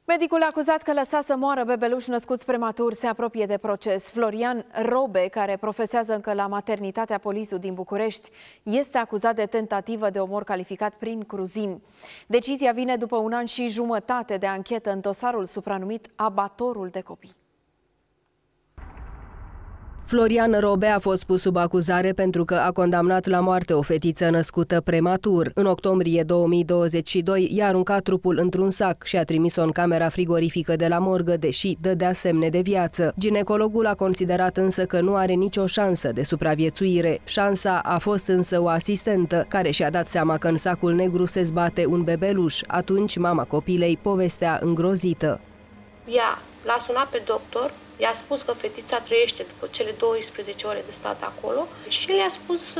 Medicul acuzat că lăsa să moară bebeluși născuți prematur se apropie de proces. Florian Robe, care profesează încă la maternitatea Polisu din București, este acuzat de tentativă de omor calificat prin cruzime. Decizia vine după 1 an și jumătate de anchetă în dosarul supranumit abatorul de copii. Florian Robe a fost pus sub acuzare pentru că a condamnat la moarte o fetiță născută prematur. În octombrie 2022 i-a aruncat trupul într-un sac și a trimis-o în camera frigorifică de la morgă, deși dădea semne de viață. Ginecologul a considerat însă că nu are nicio șansă de supraviețuire. Șansa a fost însă o asistentă, care și-a dat seama că în sacul negru se zbate un bebeluș. Atunci mama copilei povestea îngrozită. Ea l-a sunat pe doctor, i-a spus că fetița trăiește după cele 12 ore de stat acolo și le-a spus: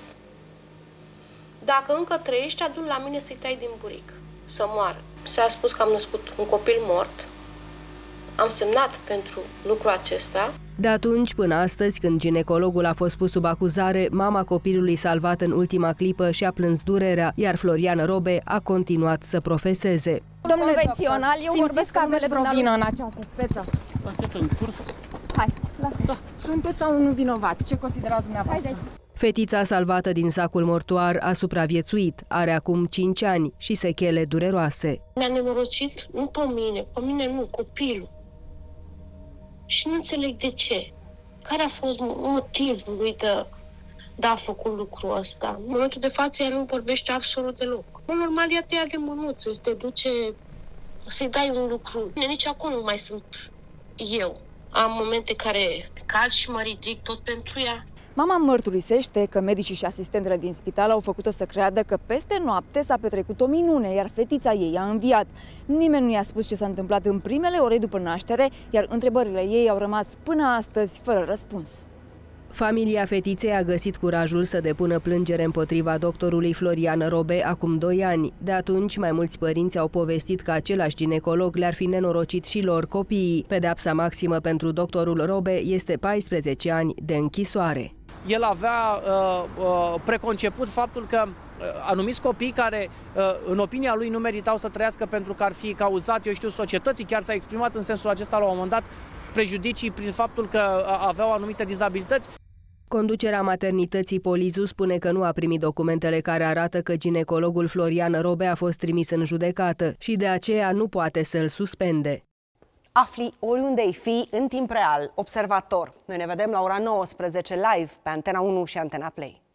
dacă încă trăiește, adu-l la mine să-i tai din buric, să moară. S-a spus că am născut un copil mort, am semnat pentru lucrul acesta. De atunci până astăzi, când ginecologul a fost pus sub acuzare, mama copilului salvat în ultima clipă și-a plâns durerea, iar Florian Robe a continuat să profeseze. Domnule convențional, eu vorbesc că aveți vreo vină în această speță? Anchetă în curs. Hai, da. Sunteți sau nu vinovat? Ce considerați dumneavoastră? Fetița salvată din sacul mortuar a supraviețuit, are acum 5 ani și sechele dureroase. Mi-a nenorocit nu pe mine nu, copilul. Și nu înțeleg de ce. Care a fost motivul lui de a făcut lucrul ăsta? În momentul de față ea nu vorbește absolut deloc. Normal, ea te ia de mânuță, te duce să-i dai un lucru. Nici acum nu mai sunt eu. Am momente care cad și mă ridic tot pentru ea. Mama mărturisește că medicii și asistentele din spital au făcut-o să creadă că peste noapte s-a petrecut o minune, iar fetița ei a înviat. Nimeni nu i-a spus ce s-a întâmplat în primele ore după naștere, iar întrebările ei au rămas până astăzi fără răspuns. Familia fetiței a găsit curajul să depună plângere împotriva doctorului Florian Robe acum 2 ani. De atunci, mai mulți părinți au povestit că același ginecolog le-ar fi nenorocit și lor copiii. Pedeapsa maximă pentru doctorul Robe este 14 ani de închisoare. El avea preconceput faptul că anumiți copii care, în opinia lui, nu meritau să trăiască pentru că ar fi cauzat, societății, chiar s-a exprimat în sensul acesta la un moment dat, prejudicii prin faptul că aveau anumite dizabilități. Conducerea maternității Polisu spune că nu a primit documentele care arată că ginecologul Florian Robe a fost trimis în judecată și de aceea nu poate să-l suspende. Afli oriunde-i fi, în timp real, Observator. Noi ne vedem la ora 19 live pe Antena 1 și Antena Play.